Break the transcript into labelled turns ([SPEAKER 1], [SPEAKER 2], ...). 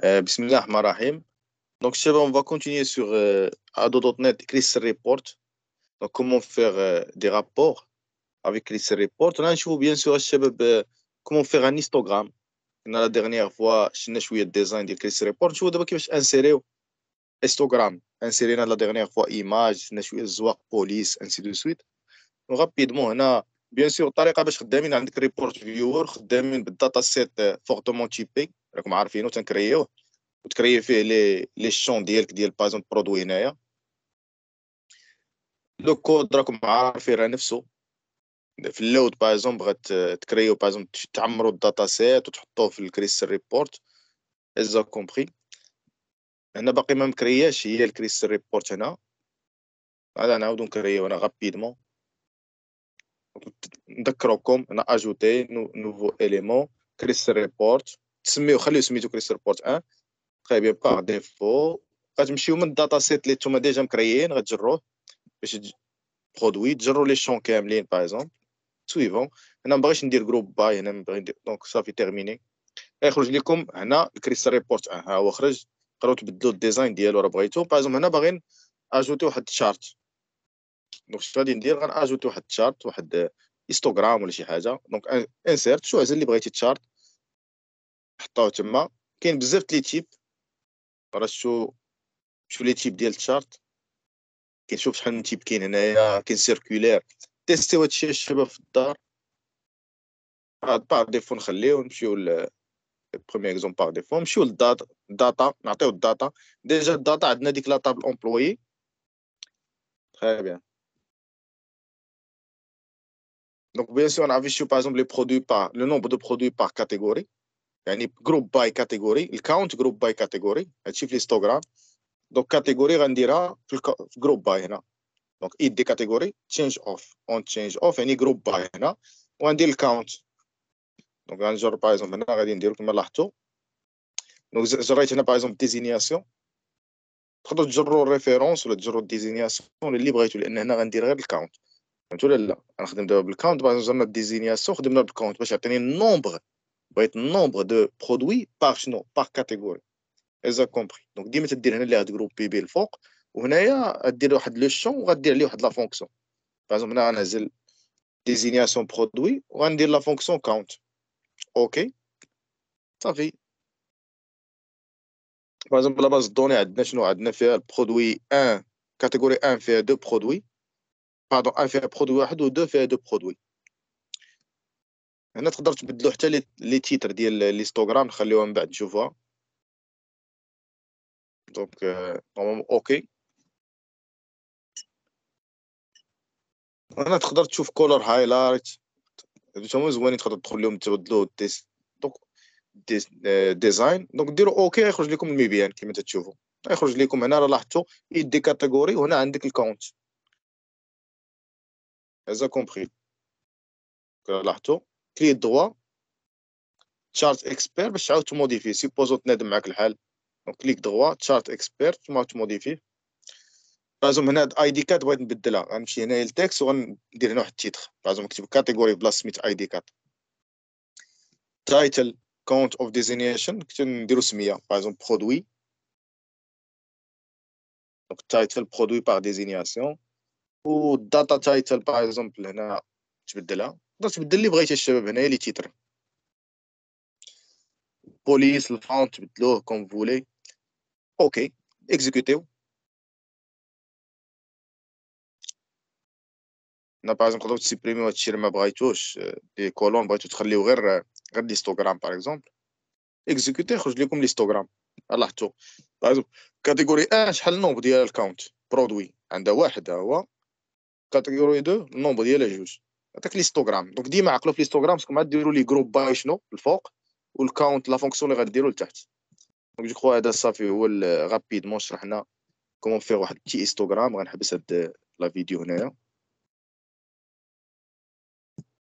[SPEAKER 1] Bismillah ar-Rahman ar-Rahim. Donc, Cheba, on va continuer sur Ado.net Crystal Report. Donc, comment faire des rapports avec Crystal Report. Là, je bien sûr, Cheba, comment faire un histogramme. La dernière fois, je n'ai pas design de Crystal Report. Je vais كيفاش insérer histogramme. Insérer la dernière fois image, je n'ai pas police, ainsi de suite. Donc, rapidement, هنا bien sûr الطريقه باش خدامين عندك ريبورت فيور خدامين بالداتا سيت فورتومون تيبي راكم عارفينو تنكريوه وتكري فيه لي شون ديالك ديال باغ برودوي هنايا لو كود راكم عارفين راه نفسه في اللود باغ بغات تكريو باغ تعمروا الداتا سيت وتحطوه في الكريستال ريبورت اذا كومبري. هنا باقي ما مكرياش هي الكريستال ريبورت هنا هذا نعاودو نكريو هنا غابيدمون. نذكركم انا اجوتي نوفو اليمون كريستال ريبورت تسميو خليو سميتو كريستال ريبورت 1 تري بيان باغ ديفو غتمشيو من الداتا سيت اللي نتوما ديجا مكريين غتجروه باش برودوي تجروا لي شون كاملين باغ سويفون. هنا مبغيش ندير جروب باي هنا نبغي ندير دونك صافي تيرميني يخرج لكم هنا الكريستال ريبورت 1 ها هو خرج. قراو تبدلوا الديزاين ديالو راه بغيتو باغ هنا باغيين اجوتي واحد الشارت دونك اش غادي ندير غناجوتي واحد الشارت واحد هيستوغرام ولا شي حاجه دونك انسيرت شو اللي بغيتي تشارت حطوه تما. كاين بزاف لي تيب راه شو لي تيب ديال الشارت كاين شوف شحال من تيب كاين هنايا كاين سيركولير تيستيو هادشي الشباب في الدار باغ ديفو نخليو نمشيو بروميير اكزومبل باغ ديفو نمشيو للداتا نعطيو الداتا ديجا الداتا عندنا ديك لا طابل امبلويي تري بيان. Donc, bien sûr, on a vu, par exemple, le nombre de produits par catégorie. يعني group by catégorie. Le count group by catégorie. هادشي في الهيستوغرام. Donc, catégorie غنديرها في group by هنا. Donc, id des catégories change off. On change off يعني group by هنا. وغندير الكاونت. Donc, غنجرب par exemple هنا غادي نديرو كما لاحظتوا. Donc, جريت هنا par exemple désignation. تقدروا تجروا الريفيرونس ولا تجروا الديزينياسيون اللي بغيتوا لان هنا غندير غير الكاونت. فهمتوا ولا لا؟ غنخدم دابا بالكاونت باغ زعما الديزينياسيون خدمنا بالكاونت باش يعطيني النومبر بغيت النومبر دو برودوي باغ شنو باغ كاتيجوري اذا كومبري. دونك ديما تدير هنا اللي غاد جروبي بيه الفوق وهنايا غدير واحد لو شون وغدير عليه واحد لا فونكسيون باغ هنا غنعزل ديزينياسيون برودوي وغندير لا فونكسيون كاونت اوكي صافي. باغ لا باز دوني عندنا شنو عندنا فيها البرودوي 1 كاتيجوري 1 فيها دو برودوي باردون 1 فيها برودوي واحد و 2 فيها دو برودوي. هنا تقدر تبدلو حتى لي تيتر ديال ليستوغرام نخليوها من بعد نشوفوها. دونك نورمالمون اوكي. هنا تقدر تشوف كولر هايلايت هادو هما زوينين تقدر تدخل لهم تبدلو دونك ديزاين دونك ديروا اوكي يخرج لكم المبيان كما تشوفوا يخرج لكم هنا راه لاحظتوا يدي كاتيجوري وهنا عندك الكاونت هذا كومبري لاحظتوا كلي دوا تشارت اكسبير باش تعاود تموديفي سيبوزو تنادم معاك الحال دونك كليك دوا تشارت اكسبير ثم تموديفي. لازم هنا اي دي كات بغيت نبدلها غنمشي هنا للتكست وغندير هنا واحد التيتر لازم نكتب كاتيجوري بلاص سميت اي دي كات تايتل كونت اوف ديزينيشن نديرو سميه باغ برودوي دونك تايتل برودوي باغ ديزينياسيون و داتا تايتل باغ هنا تبدلها تقدر تبدل اللي بغيتي الشباب هنايا لي تيتر بوليس الفونت تبدلوه كوم فولي اوكي اكزيكوتيو. هنا باغ تقدروا تسيبريميو هادشي اللي ما بغيتوش لي كولون بغيتو تخليو غير ليستوغرام باغ اكزيكوتي يخرج لكم ليستوغرام. لاحظتوا باغ كاتيجوري 1 شحال النومبر ديال الكاونت برودوي عندها واحد ها هو كاتيجوري 2 النومبر ديالها جوج هذاك ليستوغرام. دونك ديما عقلوا في ليستوغرام باسكو ما ديروا لي جروب باي شنو الفوق والكاونت لا فونكسيون اللي غديروا لتحت. دونك جو كخوا هذا صافي هو غابيدمون شرحنا كومون فيغ واحد بتي هيستوغرام. غنحبس هاد لا فيديو هنايا.